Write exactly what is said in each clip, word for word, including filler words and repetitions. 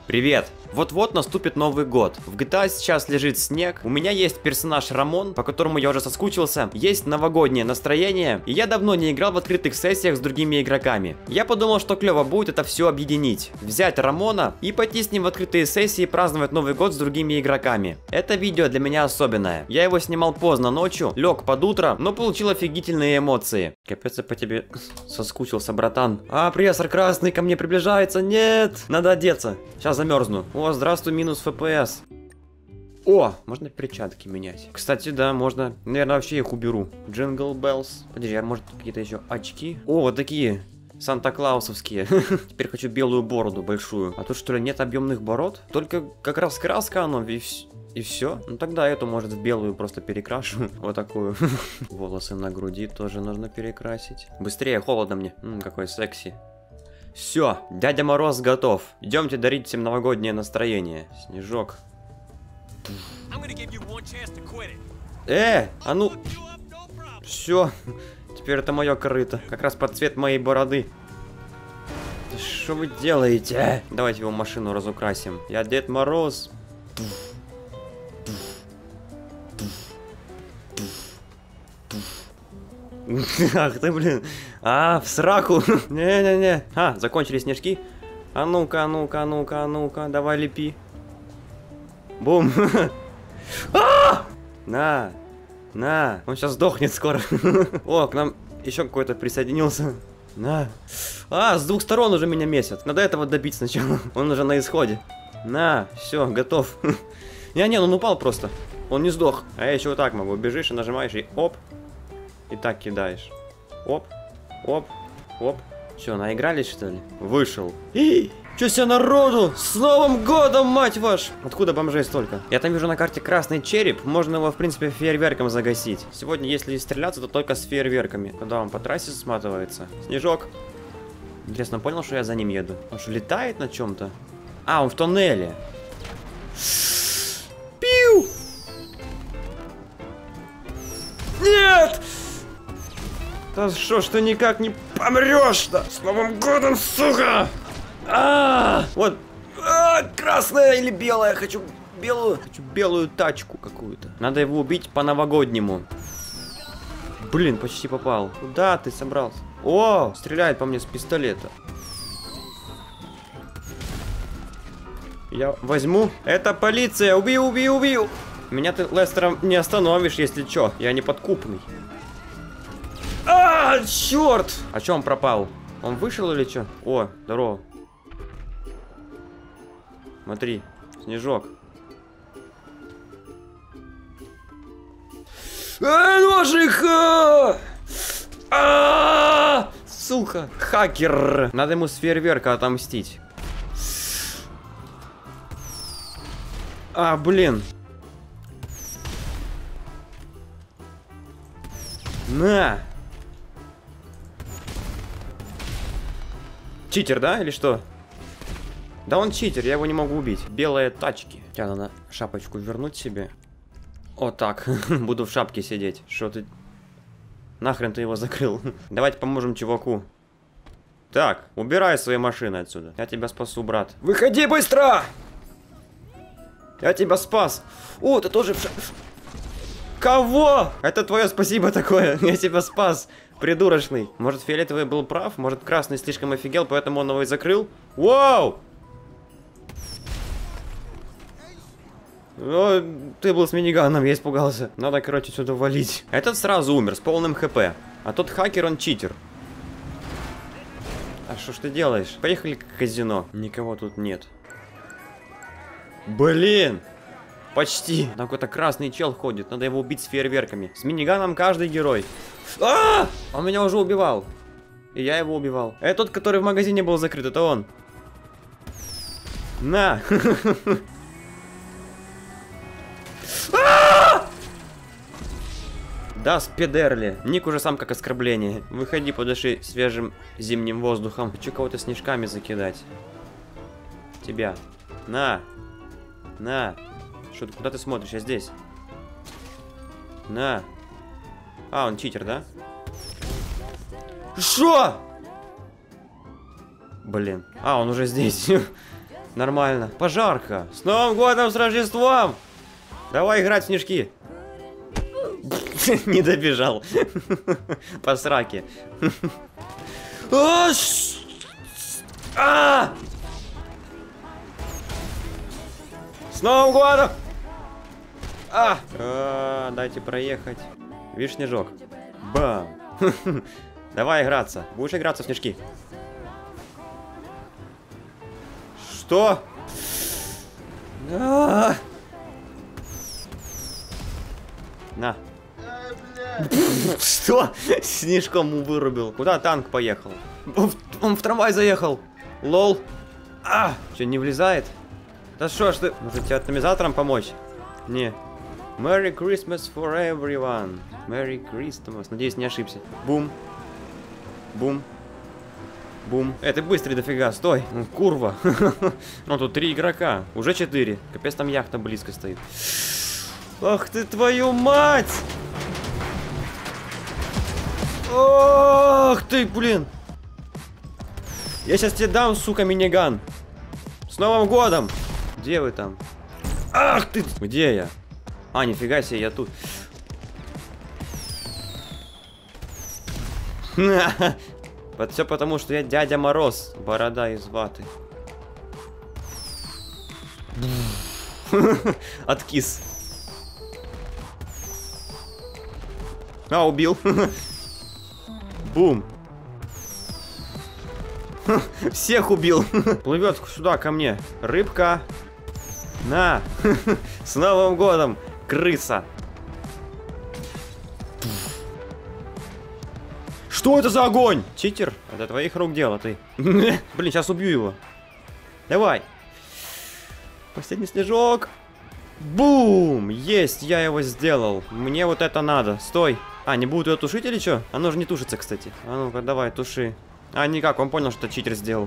Привет! Вот-вот наступит Новый год. В джи ти эй сейчас лежит снег. У меня есть персонаж Рамон, по которому я уже соскучился. Есть новогоднее настроение. И я давно не играл в открытых сессиях с другими игроками. Я подумал, что клево будет это все объединить. Взять Рамона и пойти с ним в открытые сессии и праздновать Новый год с другими игроками. Это видео для меня особенное. Я его снимал поздно ночью, лег под утро, но получил офигительные эмоции. Капец, я по тебе соскучился, братан. А, прессор красный ко мне приближается. Нет! Надо одеться. Сейчас замерзну. О, здравствуй, минус эф пи эс. О, можно перчатки менять. Кстати, да, можно. Наверное, вообще их уберу. Джингл Беллс. Подожди, а может какие-то еще очки? О, вот такие. Санта-Клаусовские. Теперь хочу белую бороду большую. А тут что ли нет объемных бород? Только как раз краска оно и все. И все? Ну тогда эту, может, в белую просто перекрашу. Вот такую. Волосы на груди тоже нужно перекрасить. Быстрее, холодно мне. М, какой секси. Все, Дядя Мороз готов. Идемте дарить всем новогоднее настроение. Снежок. Э, а ну. Все. Теперь это мое корыто. Как раз под цвет моей бороды. Что вы делаете? Давайте его машину разукрасим. Я Дед Мороз. Ах ты, блин. А, в сраку. Не-не-не. А, закончились снежки. А ну-ка, а ну-ка, а ну-ка, а ну-ка. Давай лепи. Бум. А! На. На. Он сейчас сдохнет скоро. О, к нам еще какой-то присоединился. На. А, с двух сторон уже меня месят. Надо этого добить сначала. Он уже на исходе. На. Все, готов. Не-не, он упал просто. Он не сдох. А я еще вот так могу. Бежишь и нажимаешь и оп. И так кидаешь. Оп, оп, оп. Че, наигрались, что ли? Вышел. И че себе народу? С Новым годом, мать ваш! Откуда бомжей столько? Я там вижу на карте красный череп. Можно его, в принципе, фейерверком загасить. Сегодня, если стреляться, то только с фейерверками. Когда он по трассе сматывается. Снежок. Интересно, понял, что я за ним еду? Он что, летает на чем-то? А, он в тоннеле. Пиу! Нет! Да что ж ты никак не помрешь-то? С Новым годом, сука! А, -а, -а! Вот, а, -а, красная или белая? Хочу белую, хочу белую тачку какую-то. Надо его убить по-новогоднему. Блин, почти попал. Куда ты собрался? О, стреляет по мне с пистолета. Я возьму. Это полиция! Убью, убью, убью! Меня ты, Лестером, не остановишь, если чё. Я не подкупный. А, черт! А чё он пропал? Он вышел или чё? О, здорово. Смотри, снежок. А, ножик! А, а, сука, хакер! Надо ему с фейерверка отомстить. А, блин. На! Читер, да? Или что? Да он читер, я его не могу убить. Белые тачки. Сейчас надо шапочку вернуть себе. Вот так. Буду в шапке сидеть. Что ты... Нахрен ты его закрыл? Давайте поможем чуваку. Так, убирай свои машины отсюда. Я тебя спасу, брат. Выходи быстро! Я тебя спас. О, ты тоже в ша... Кого? Это твое спасибо такое. Я тебя спас, придурочный. Может, фиолетовый был прав? Может, красный слишком офигел, поэтому он его и закрыл? Вау! О, ты был с миниганом, я испугался. Надо, короче, сюда валить. Этот сразу умер, с полным хп. А тот хакер, он читер. А что ж ты делаешь? Поехали к казино. Никого тут нет. Блин! Почти. Там какой-то красный чел ходит. Надо его убить с фейерверками. С миниганом каждый герой. А! Он меня уже убивал. И я его убивал. Это тот, который в магазине был закрыт. Это он. На. Да, спидерли. Ник уже сам как оскорбление. Выходи, подыши свежим зимним воздухом. Хочу кого-то снежками закидать. Тебя. На. На. Что ты, куда ты смотришь? Я здесь. На. А, он читер, да? Шо? Блин. А, он уже здесь. Нормально. Пожарка. С Новым годом, с Рождеством! Давай играть в снежки. Не добежал. По сраке. А! С Новым годом! А! А, дайте проехать. Видишь, снежок? Бам! Давай играться. Будешь играться в снежки? Что? А! На. Что? Снежком вырубил. Куда танк поехал? Он в, он в трамвай заехал. Лол. А! Что, не влезает? Да что ж ты? Может тебе оптимизатором помочь? Не. Merry Christmas for everyone. Merry Christmas. Надеюсь, не ошибся. Бум. Бум. Бум. Э, ты быстрый дофига, стой. Ну, курва. Ну, тут три игрока. Уже четыре. Капец, там яхта близко стоит. Ах ты, твою мать! Ох ты, блин. Я сейчас тебе дам, сука, миниган. С Новым годом! Где вы там? Ах ты! Где я? А, нифига себе, я тут. Вот все потому, что я Дядя Мороз. Борода из ваты. Откис. А, убил. Бум. Всех убил. Плывет сюда ко мне. Рыбка. На. С Новым годом, крыса. Что это за огонь? Читер? Это твоих рук дело, ты. Блин, сейчас убью его. Давай. Последний снежок. Бум! Есть, я его сделал. Мне вот это надо. Стой. А, не будут ее тушить или что? Оно же не тушится, кстати. А ну-ка, давай, туши. А, никак, он понял, что читер сделал.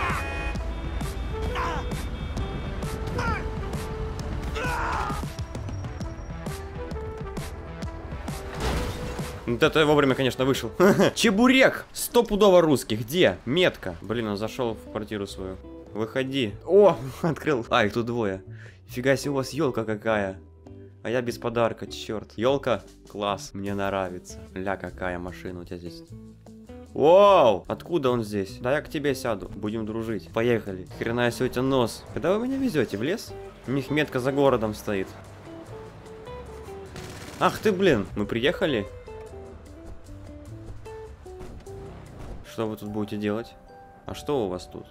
Вот это я вовремя, конечно, вышел. Чебурек! Стопудово русский. Где? Метка. Блин, он зашел в квартиру свою. Выходи. О, открыл. А, их тут двое. Фига себе, у вас елка какая. А я без подарка, черт. Елка? Класс, мне нравится. Ля, какая машина у тебя здесь. Вау! Откуда он здесь? Да я к тебе сяду. Будем дружить. Поехали. Хрена себе у тебя нос. Когда вы меня везете? В лес? У них метка за городом стоит. Ах ты, блин. Мы приехали? Что вы тут будете делать? А что у вас тут?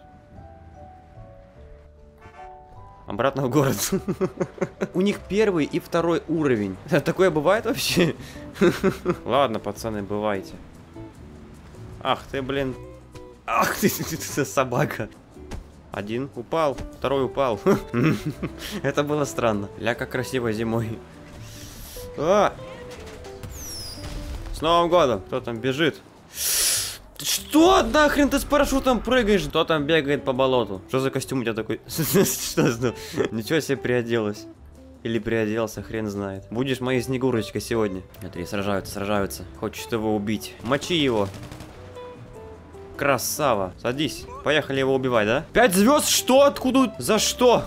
Обратно в город. У них первый и второй уровень. Такое бывает вообще? Ладно, пацаны, бывайте. Ах ты, блин. Ах ты, собака. Один упал, второй упал. Это было странно. Ля, как красиво зимой. А! С Новым годом. Кто там бежит? Что? Нахрен ты с парашютом прыгаешь? Кто там бегает по болоту? Что за костюм у тебя такой? Ничего себе приоделась. Или приоделся, хрен знает. Будешь моей Снегурочкой сегодня. Смотри, сражаются, сражаются. Хочет его убить. Мочи его. Красава. Садись. Поехали его убивать, да? Пять звезд? Что? Откуда? За что?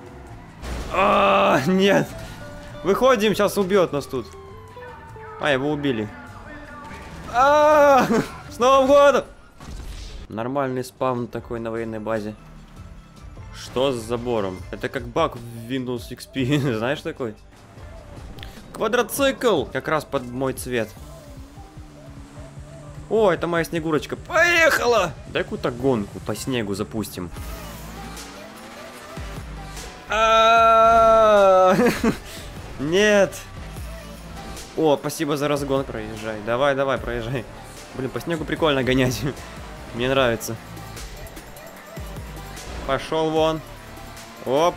А, нет. Выходим, сейчас убьет нас тут. А, его убили. А, с Новым годом! Нормальный спавн такой на военной базе. Что с забором? Это как баг в Windows икс пи. Знаешь такой? Квадроцикл! Как раз под мой цвет. О, это моя Снегурочка. Поехала! Дай какую-то гонку по снегу запустим. Нет. О, спасибо за разгон. Проезжай. Давай, давай, проезжай. Блин, по снегу прикольно гонять. Мне нравится. Пошел вон. Оп.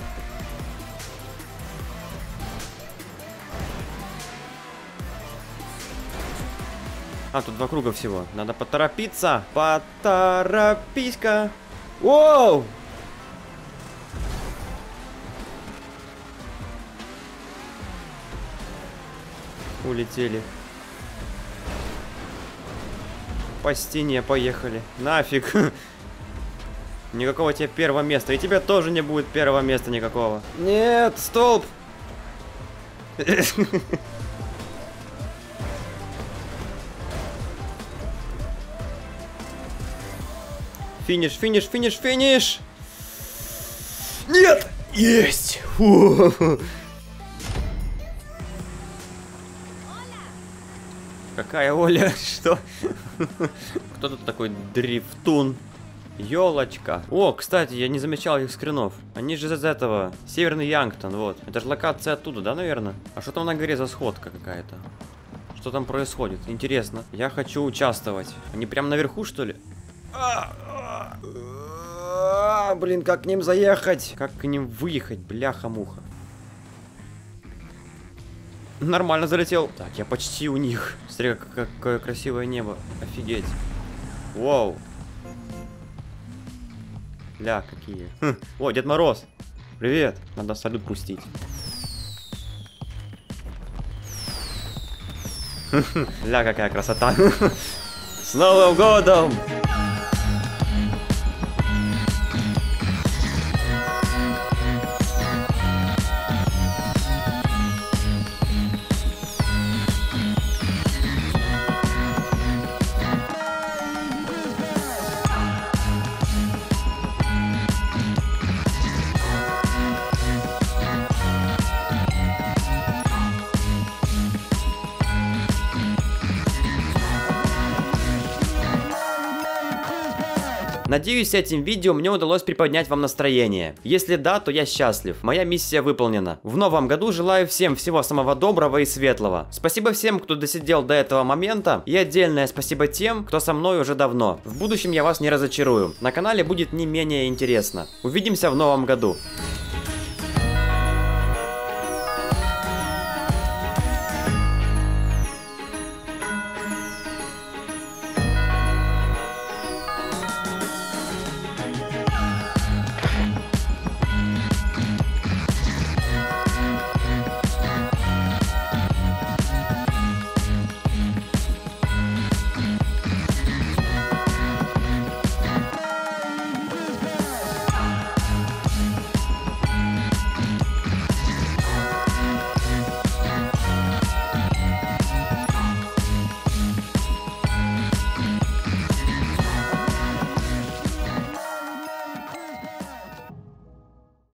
А, тут два круга всего. Надо поторопиться. Поторопись-ка. Воу! Улетели. По стене поехали. Нафиг. Никакого тебе первого места. И тебе тоже не будет первого места никакого. Нет, столб. Финиш, финиш, финиш, финиш. Нет! Есть! Фу. Какая Оля? Что? Кто тут такой дрифтун? Ёлочка. О, кстати, я не замечал их скринов. Они же из этого. Северный Янгтон, вот. Это же локация оттуда, да, наверное? А что там на горе за сходка какая-то? Что там происходит? Интересно. Я хочу участвовать. Они прям наверху, что ли? А, а, а, блин, как к ним заехать? Как к ним выехать? Бляха-муха. Нормально залетел. Так, я почти у них. Смотри, как, какое красивое небо. Офигеть. Вау. Ля, какие. Хм. О, Дед Мороз. Привет. Надо салют пустить. Ля, какая красота. С Новым годом! Надеюсь, этим видео мне удалось приподнять вам настроение. Если да, то я счастлив. Моя миссия выполнена. В новом году желаю всем всего самого доброго и светлого. Спасибо всем, кто досидел до этого момента. И отдельное спасибо тем, кто со мной уже давно. В будущем я вас не разочарую. На канале будет не менее интересно. Увидимся в новом году.